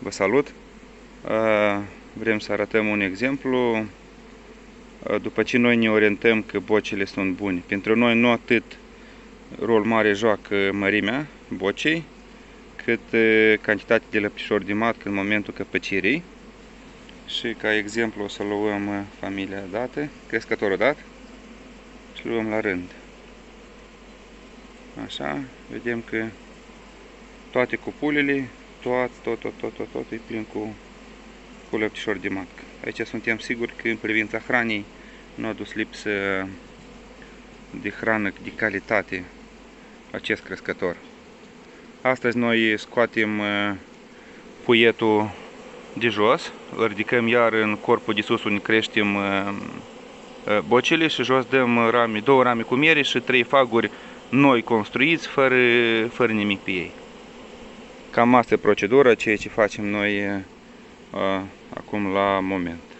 Vă salut! Vrem să arătăm un exemplu după ce noi ne orientăm că bocile sunt bune. Pentru noi nu atât rol mare joacă mărimea bocei, cât cantitatea de lăptișori de matcă în momentul căpăcirii. Și ca exemplu o să luăm familia dată, crescătorul dat și luăm la rând. Așa, vedem că toate cupulele, tot e plin cu lăptișori de matcă. Aici suntem siguri că în privința hranei nu a dus lipsă de hrană de calitate acest crescător. Astăzi noi scoatem puietul de jos, îl ridicăm iar în corpul de sus unde creștem bocile și jos dăm rame, 2 rame cu miere și 3 faguri noi construiți fără nimic pe ei. Cam asta e procedura, ceea ce facem noi acum la moment.